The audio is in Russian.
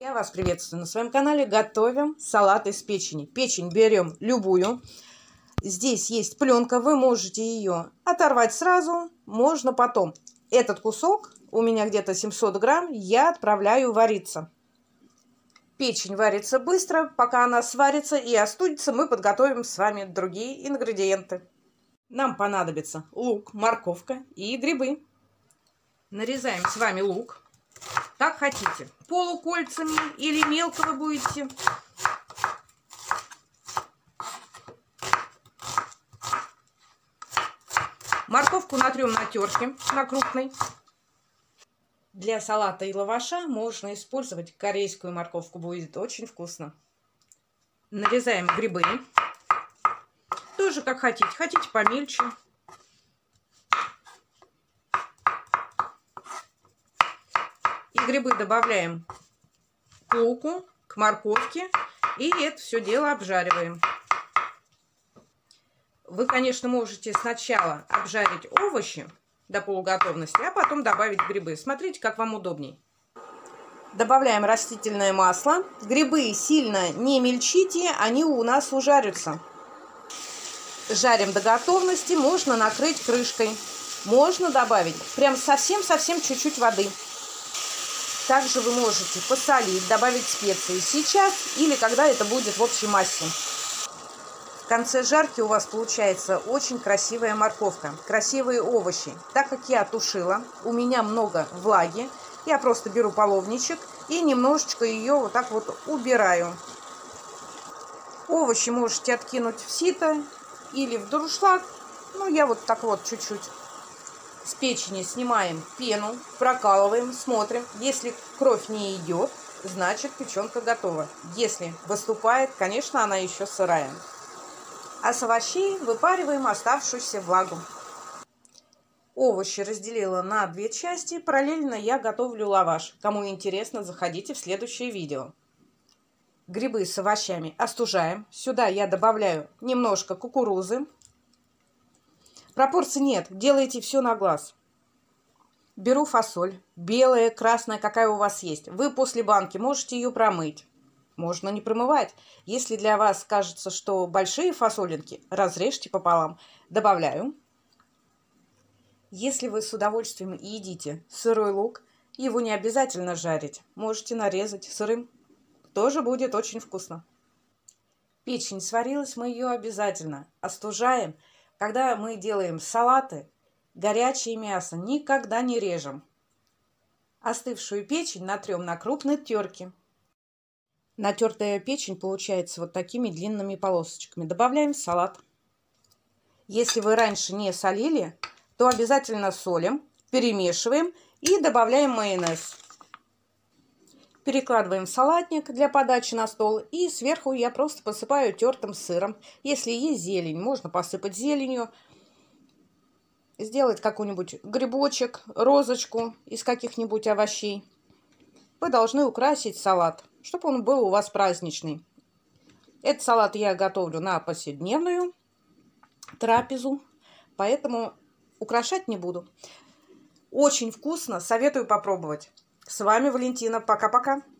Я вас приветствую на своем канале. Готовим салат из печени. Печень берем любую. Здесь есть пленка, вы можете ее оторвать сразу, можно потом. Этот кусок, у меня где-то 700 грамм, я отправляю вариться. Печень варится быстро, пока она сварится и остудится, мы подготовим с вами другие ингредиенты. Нам понадобится лук, морковка и грибы. Нарезаем с вами лук. Как хотите, полукольцами или мелко вы будете. Морковку натрем на терке, на крупной. Для салата и лаваша можно использовать корейскую морковку, будет очень вкусно. Нарезаем грибы. Тоже как хотите, хотите помельче. И грибы добавляем к луку, к морковке. И это все дело обжариваем. Вы, конечно, можете сначала обжарить овощи до полуготовности, а потом добавить грибы. Смотрите, как вам удобней. Добавляем растительное масло. Грибы сильно не мельчите, они у нас ужарятся. Жарим до готовности, можно накрыть крышкой. Можно добавить прям совсем-совсем чуть-чуть воды. Также вы можете посолить, добавить специи сейчас или когда это будет в общей массе. В конце жарки у вас получается очень красивая морковка, красивые овощи. Так как я тушила, у меня много влаги, я просто беру половничек и немножечко ее вот так вот убираю. Овощи можете откинуть в сито или в дуршлаг. Ну, я вот так вот чуть-чуть. С печени снимаем пену, прокалываем, смотрим. Если кровь не идет, значит печенка готова. Если выступает, конечно, она еще сырая. А с овощей выпариваем оставшуюся влагу. Овощи разделила на две части. Параллельно я готовлю лаваш. Кому интересно, заходите в следующее видео. Грибы с овощами остужаем. Сюда я добавляю немножко кукурузы. Пропорций нет, делайте все на глаз. Беру фасоль, белая, красная, какая у вас есть. Вы после банки можете ее промыть. Можно не промывать. Если для вас кажется, что большие фасолинки, разрежьте пополам. Добавляю. Если вы с удовольствием едите сырой лук, его не обязательно жарить. Можете нарезать сырым. Тоже будет очень вкусно. Печень сварилась, мы ее обязательно остужаем. Когда мы делаем салаты, горячее мясо никогда не режем. Остывшую печень натрем на крупной терке. Натертая печень получается вот такими длинными полосочками. Добавляем в салат. Если вы раньше не солили, то обязательно солим, перемешиваем и добавляем майонез. Перекладываем в салатник для подачи на стол. И сверху я просто посыпаю тертым сыром. Если есть зелень, можно посыпать зеленью. Сделать какой-нибудь грибочек, розочку из каких-нибудь овощей. Вы должны украсить салат, чтобы он был у вас праздничный. Этот салат я готовлю на повседневную трапезу, поэтому украшать не буду. Очень вкусно, советую попробовать. С вами Валентина. Пока-пока.